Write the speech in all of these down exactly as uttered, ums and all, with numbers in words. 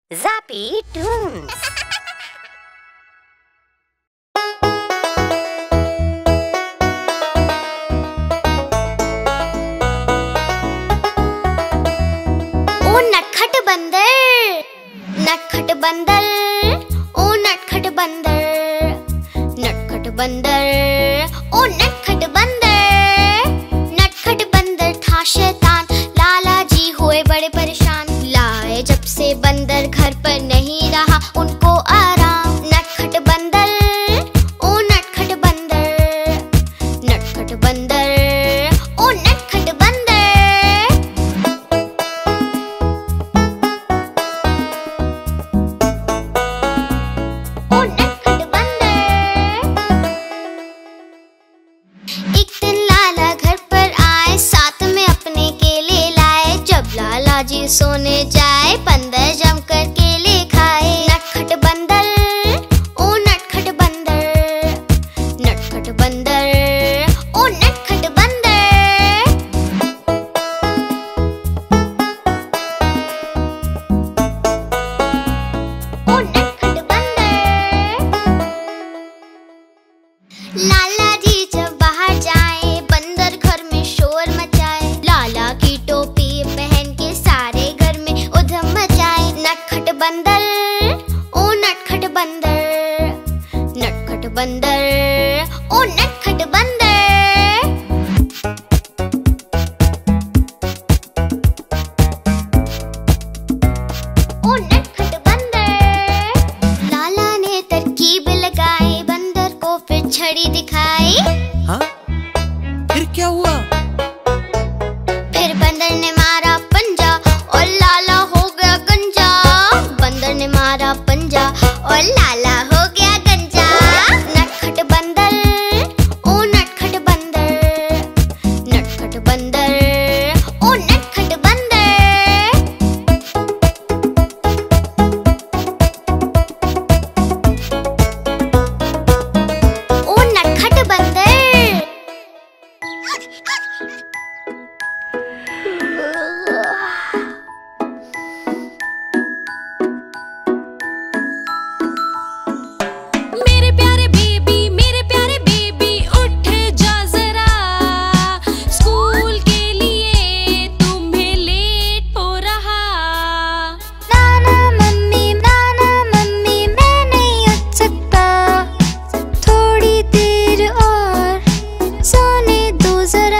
Zappy Tunes. ओ नटखट बंदर, नटखट बंदर, ओ नटखट बंदर, नटखट बंदर, ओ नटखट बंदर, नटखट बंदर था शैतान। लाला जी हुए बड़े परेशान, लाए जब से बंदर घर पर नहीं रहा उनको आराम। नटखट बंदर, ओ नटखट बंदर, नटखट बंदर, ओ नटखट बंदर। ओ नटखट बंदर। एक दिन लाला घर पर आए, साथ में अपने केले लाए। जब लाला जी सोने जाए, बंदर जमकर केले खाए। नटखट बंदर, ओ नटखट बंदर, नटखट बंदर, ओ नटखट बंदर। ओ नटखट बंदर। लाला जी जब बाहर जाए, बंदर घर में शोर मचाए। लाला की टोपी पहन के सारे घर में उधम मचाए। नटखट बंदर, ओ नटखट बंदर, नटखट बंदर, ओ नटखट बंदर। ओ नटखट बंदर। लाला ने तरकीब लगाई, बंदर को फिर छड़ी दिखाई। हाँ? फिर क्या हुआ? फिर बंदर ने मारा पंजा और लाला हो गया गंजा। बंदर ने मारा पंजा और लाला हो गया गंजा। नटखट बंदर, ओ नटखट बंदर, नटखट बंदर, ओ नटखट बंदर। ओ नटखट बंदर। मेरे प्यारे बेबी, मेरे प्यारे बेबी, उठ जा जरा। स्कूल के लिए तुम्हें लेट हो रहा। नाना मम्मी, नाना मम्मी, मैं नहीं उठ सकता। थोड़ी देर और सोने दो जरा।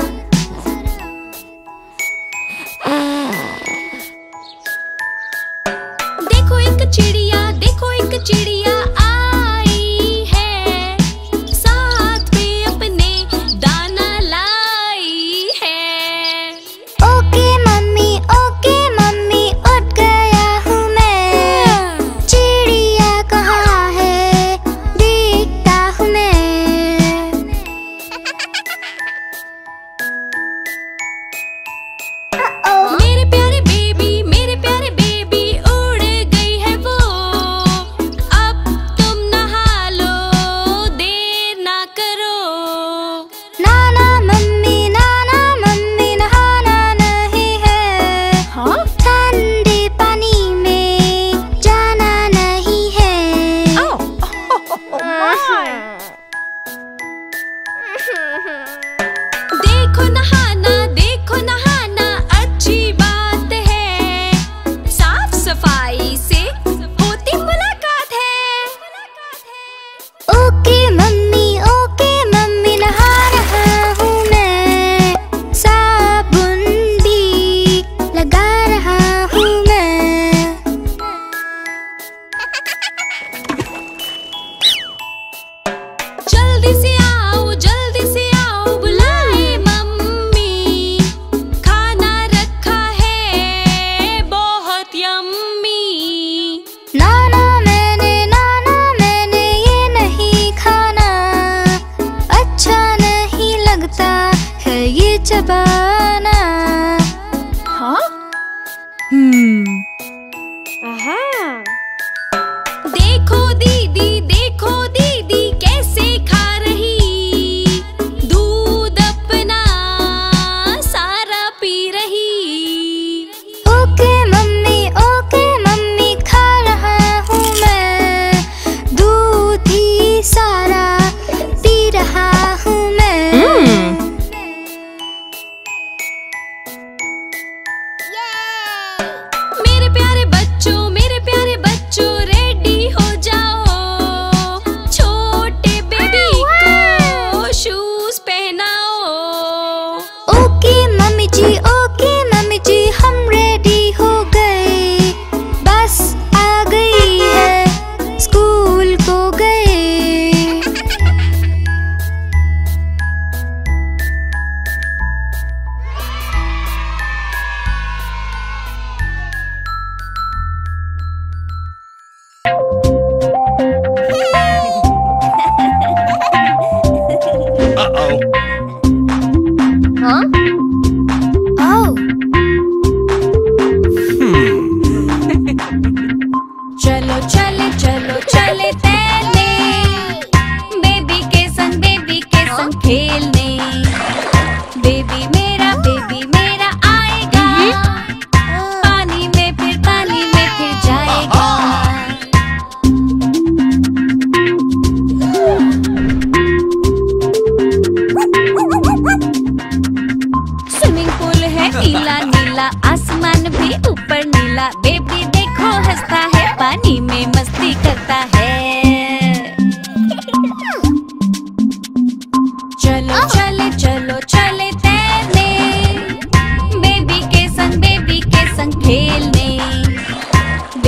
देखो एक चिड़िया, देखो एक चिड़िया आई है, साथ में अपने दाना लाई है। ओके मम्मी, ओके मम्मी, उठ गया हूँ मैं। चिड़िया कहाँ है, देखता हूँ मैं। मेरे प्यारे बेबी, मेरे प्यारे बेबी, उड़ गई है वो। अब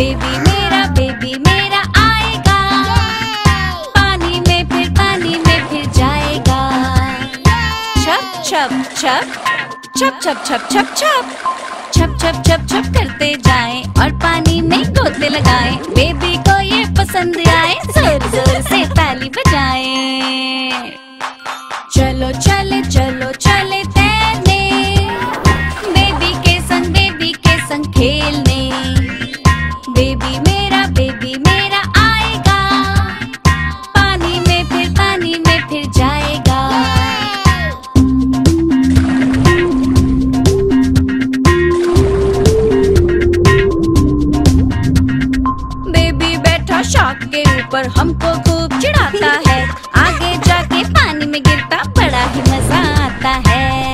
बेबी मेरा बेबी मेरा आएगा, पानी में फिर पानी में फिर जाएगा। छप छप छप छप छप छप छप छप छप छप छप छप करते जाएं और पानी में गोते लगाएं। बेबी को ये पसंद आए, जोर जोर से ताली बजाएं। चलो चले चलो चले तैरने, बेबी के संग बेबी के संग खेलने। बेबी मेरा बेबी मेरा आएगा, पानी में फिर पानी में फिर जाएगा। बेबी बैठा शार्क के ऊपर हमको खूब चिढ़ाता है, आगे जाके पानी में गिरता बड़ा ही मजा आता है।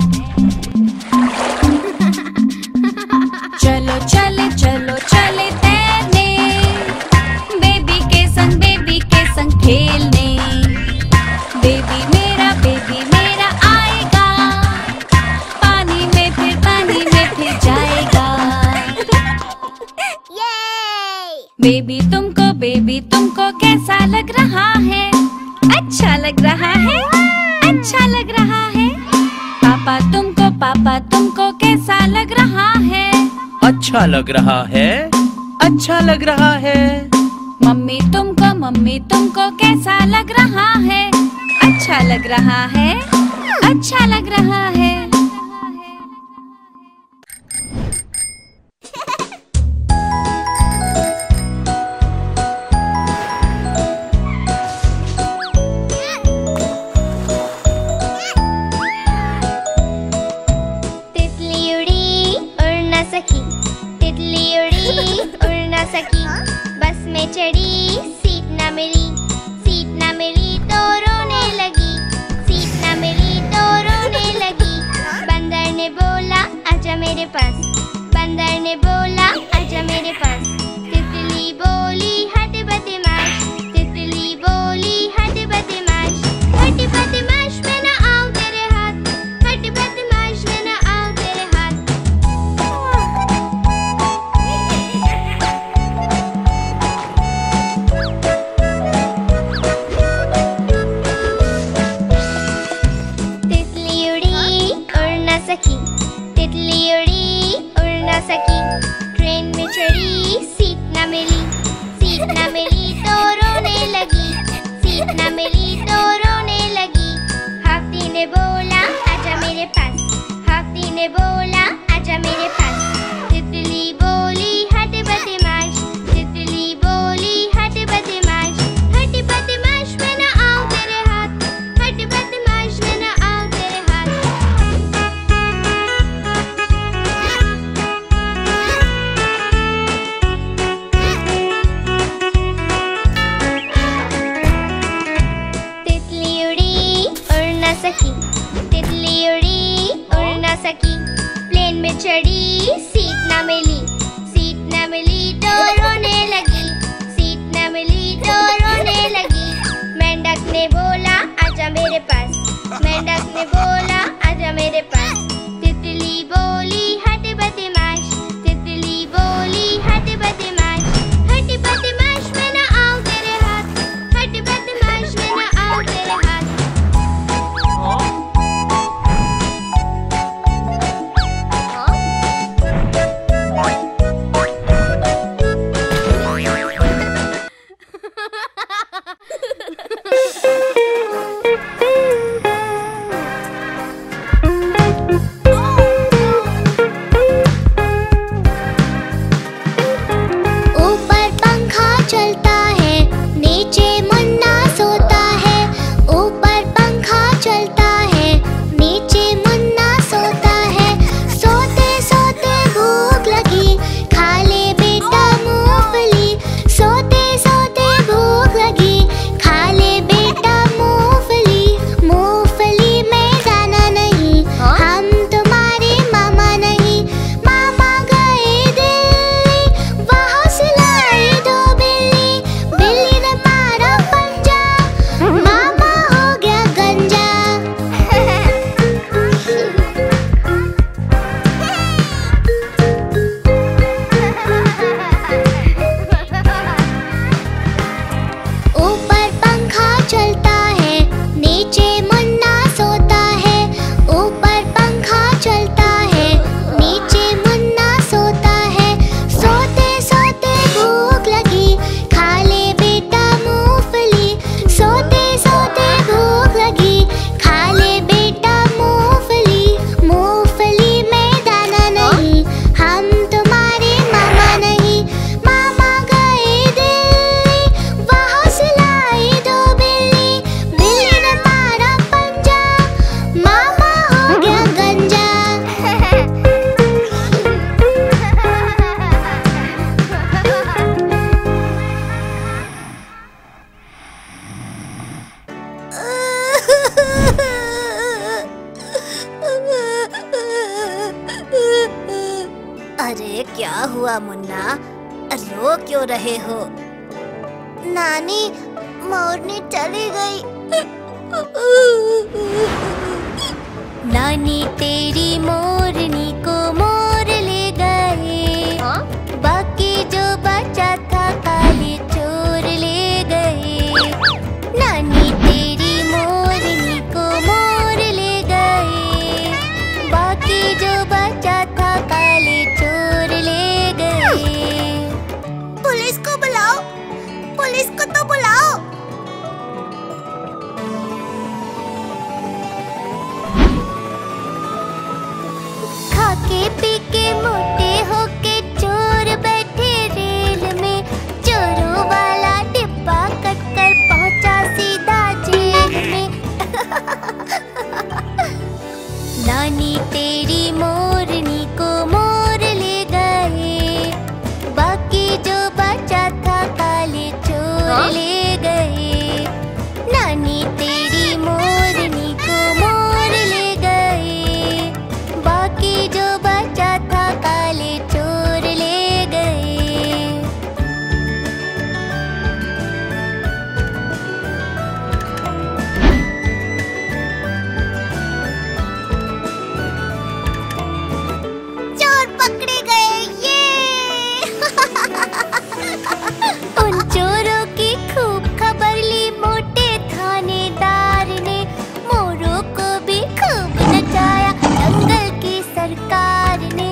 चलो चले चलो चले तैरने, बेबी के संग बेबी के संग खेलने। बेबी मेरा बेबी मेरा आएगा, पानी में फिर पानी में फिर जाएगा। बेबी तुमको बेबी तुमको कैसा लग रहा है? अच्छा लग रहा है, अच्छा लग रहा है। पापा तुमको पापा तुमको कैसा लग रहा है? अच्छा लग रहा है, अच्छा लग रहा है। मम्मी तुमको मम्मी तुमको कैसा लग रहा है? अच्छा लग रहा है, अच्छा लग रहा है। बस में चढ़ी सीट ना मिली, सीट ना मिली तो रोने लगी, सीट ना मिली तो रोने लगी। बंदर ने बोला आजा मेरे पास, बंदर ने बोला आजा मेरे पास। तितली बोली हट बदमाश, तितली बोली हट बदमाश, हट बदमाश मैं ना आऊं तेरे हाथ, हट बदमाश मैं ना आऊं तेरे हाथ। तितली उड़ी उड़ ना सकी, ट्रेन में चढ़ी सीट ना मिली, सीट ना मिली तो रोने लगी, सीट ना मिली तो रोने लगी। हाथी ने बोला आजा मेरे पास, हाथी ने बोला आजा मेरे पास। तितली बोली हट बदमाश, तितली बोली हट बदमाश, हट बदमाश मैं ना आऊं तेरे हाथ, हट बदमाश मैं ना आऊं तेरे हाथ। तितली उड़ी उड़ ना सकी, प्लेन में चढ़ी सीट ना मिली, सीट ना मिली तो रोने लगी, सीट ना मिली तो रोने लगी। मेंढक ने बोला आजा मेरे पास, मेंढक ने बोला आजा मेरे पास। तितली बोली हट बदमाश, तितली बोली हट बदमाश, हट बदमाश मैं ना आऊं तेरे हाथ, हट बदमाश मैं ना आऊं तेरे हाथ। रो क्यों रहे हो? नानी, मोरनी चली गई। नानी तेरी मोरनी को मोर ले गए। हाँ? बाकी जो बचा था काले चोर ले गए। नानी तेरी मोरनी को मोर ले गए। बाकी जो बचा था काले चोर ले गए। पुलिस को बुलाओ, पुलिस को तो बुलाओ। खाके पी के मोटे होके चोर बैठे रेल में। चोरों वाला डिब्बा कट कर पहुंचा सीधा जेल में। नानी तेरी मोरनी को मोर ले गए। बाकी जो बचा था काले चोर हाँ? ले गए। नानी तेरी मोरनी को मोर ले गए। बाकी जो बचा था काले चोर ले गए। चोर पकड़े गए, ये। उन चोरों की खूब खबर ली मोटे थानेदार ने। मोरों को भी खूब नचाया जंगल की सरकार ने।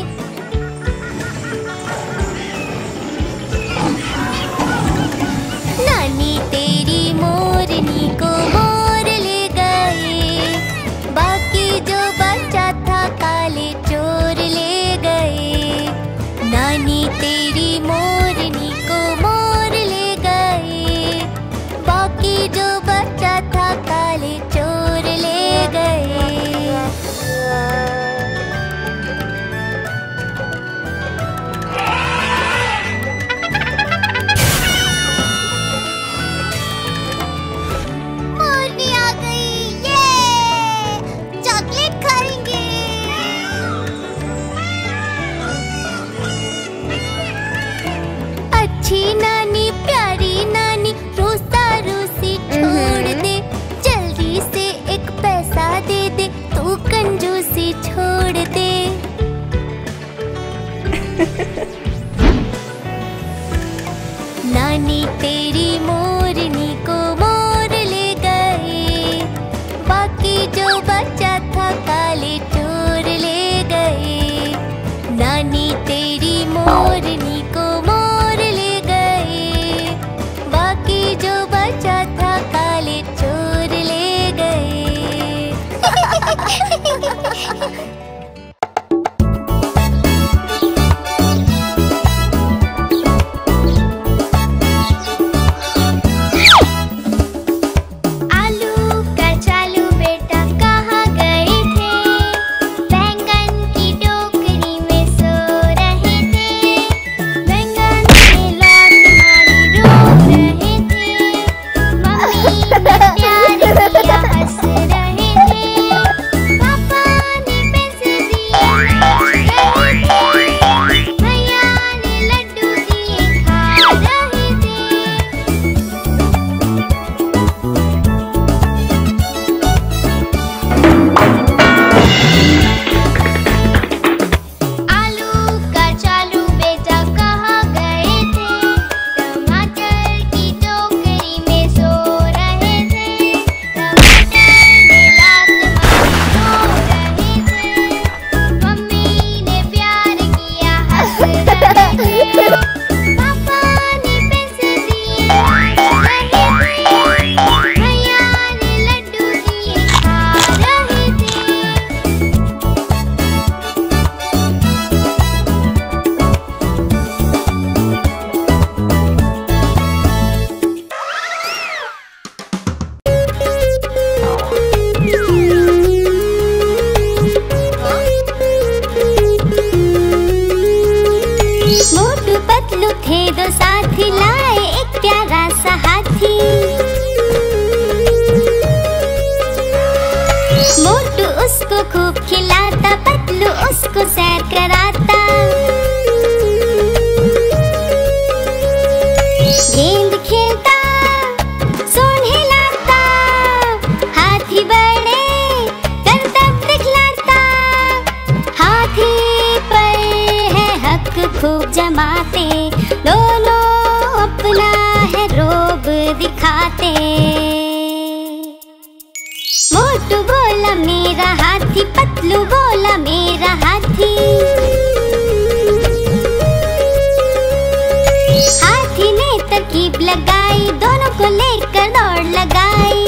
नानी तेरी मोरनी को मोर ले गए। बाकी जो बचा था काले चोर ले गए। नानी तेरी मोरनी को मोर ले गए। बाकी जो बचा था काले चोर ले गए। मोरनी आ गई, ये। चॉकलेट खाएंगे। अच्छी नानी प्यारी नानी रूसा रूसी छोड़ दे। जल्दी से एक पैसा दे दे, तू कंजूसी छोड़ दे। नानी तेरी मोरनी को मोर ले गए। बाकी जो बचा था काले चोर ले गए। नानी तेरी मोरनी को मोर ले गए। बाकी जो बचा था काले चोर ले गए। आलू कचालू बेटा कहाँ गए थे? बैंगन की टोकरी में सो रहे थे। गेंद खेलता, सूंड हिलाता, हाथी बड़े करतब दिखलाता। हाथी पर है हक खूब जमाते, दोनों अपना है रोब दिखाते। मोटू बोला मेरा हाथी, पतलू बोला मेरा हाथी। हाथी ने तरकीब लगाई, दोनों को लेकर दौड़ लगाई।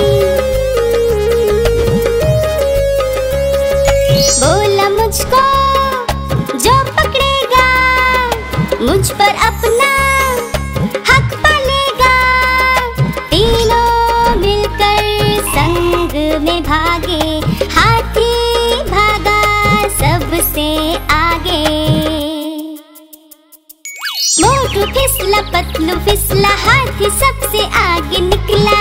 बोला मुझको जो पकड़ेगा, मुझ पर अपना हक पालेगा। तीनों मिलकर संग में भागे, हाथी भागा सबसे आगे। मोटू फिसला, पतलू फिसला, हाथी सबसे आगे निकला।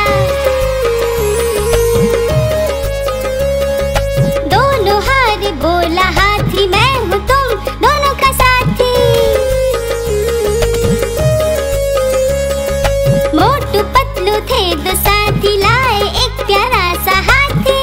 दोनों हारे, बोला हाथी मैं हूँ तुम दोनों का साथी। मोटू पतलू थे दो साथी, लाए एक प्यारा सा हाथी।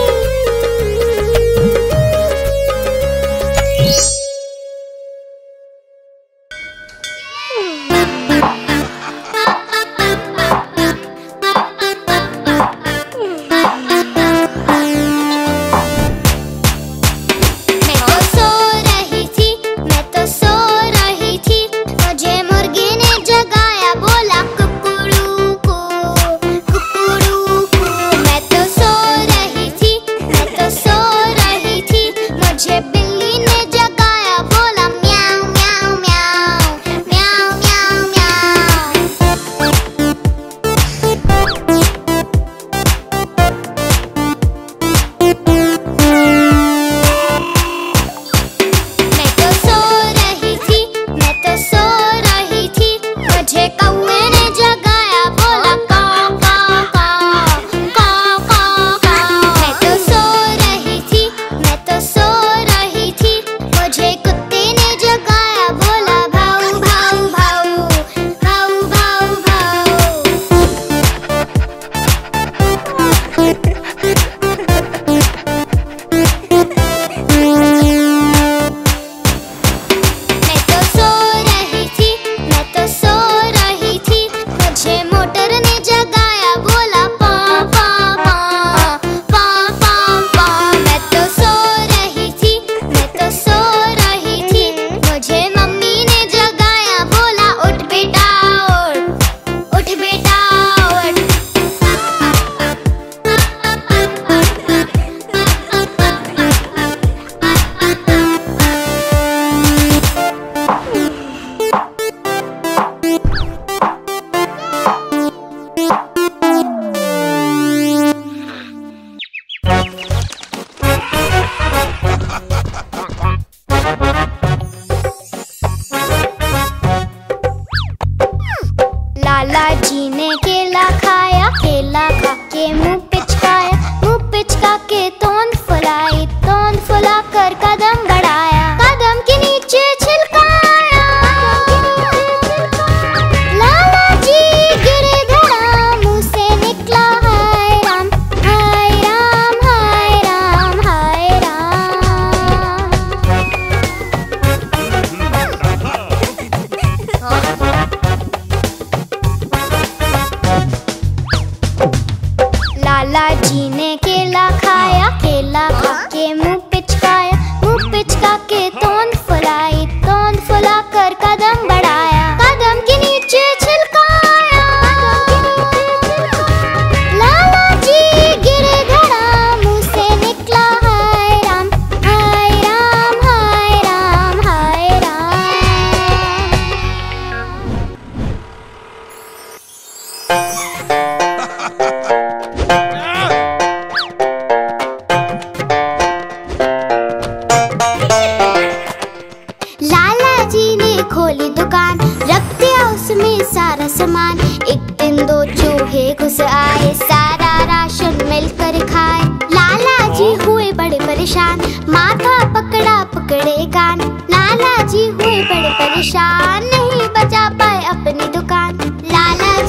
परेशान, माथा पकड़ा पकड़े कान। लाला जी हुए बड़े परेशान, नहीं बचा पाए अपनी दुकान। लाला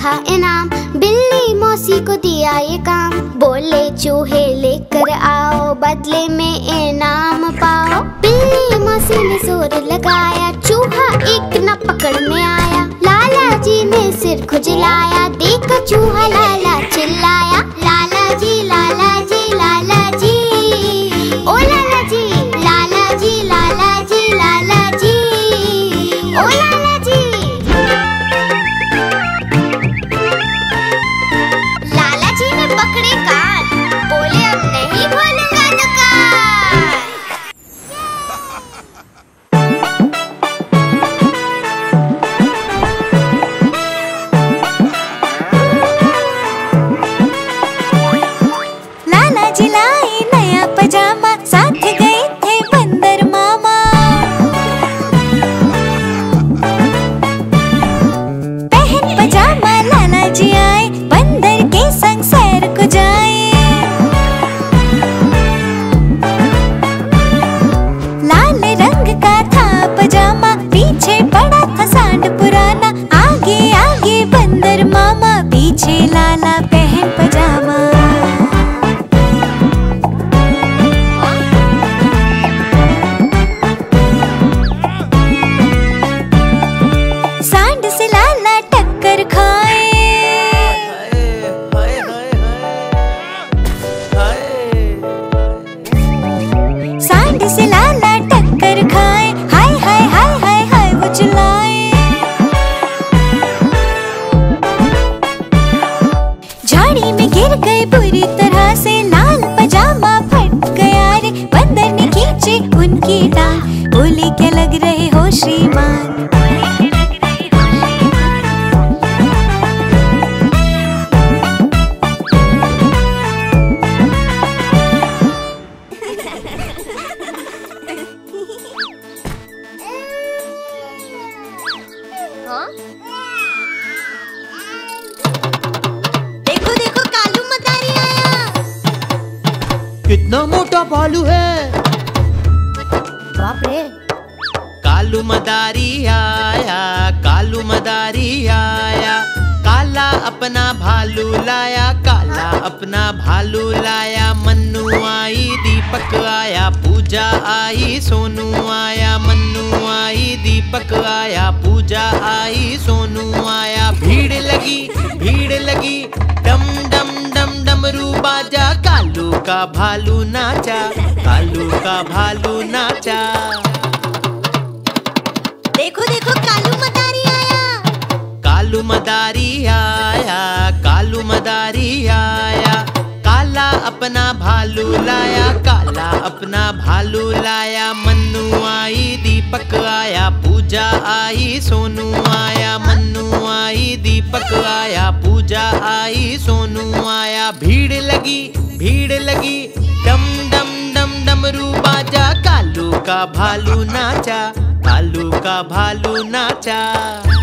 था इनाम। बिल्ली मौसी को दिया ये काम, बोले चूहे लेकर आओ बदले में इनाम पाओ। बिल्ली मौसी ने जोर लगाया, चूहा एक न पकड़ में आया। लाला जी ने सिर खुजलाया, देखा चूहा लाला चिल्लाया। लाला जी लाला जी लाला जी, ओ लाला जी लाला जी लाला जी लाला जी, ओ लाला जी। लाला जी ने पकड़े कान, बोले अब नहीं खोलूंगा दुकान। लाला जी लाए नया पजामा, साथ गए थे बंदर मामा। पहन पजामा लाला जी आए, बंदर के संग सैर को जाए। लाल रंग का था पजामा, पीछे पड़ा था सांड पुराना। आगे आगे बंदर मामा, पीछे लाला पहन पजामा। सांड से लाला टक्कर खाए। सांड से लाला टक्कर खाए, हाय हाय हाय हाय हाय वो चिल्लाए। झाड़ी में गिर गए बुरी तरह से, लाल पजामा फट गया रे। बंदर ने खींचे उनकी टांग, बोले क्या लग रहे हो श्रीमान। देखो देखो कालू मदारी आया। कितना मोटा भालू है। बाप रे। कालू मदारी आया, कालू मदारी आया। काला अपना भालू लाया, काला अपना भालू लाया। मन्नू आई, दीपक आया, पूजा आई, सोनू आया। मन्नू आई, दीपक आया, पूजा आई, सोनू आया। भीड़ लगी, भीड़ लगी, डम डम डम डमरू बाजा। कालू का भालू नाचा, कालू का भालू नाचा। देखो देखो कालू मदारी आया। कालू मदारी आया, कालू मदारी आया। काला अपना भालू लाया, काला अपना भालू लाया। मन्नू आई, दीपक आया, पूजा आई, सोनू आया। मन्नू आई, दीपक आया, पूजा आई, सोनू आया। भीड़ लगी, भीड़ लगी, डम डम डम डमरू बाजा। कालू का भालू नाचा, कालू का भालू नाचा।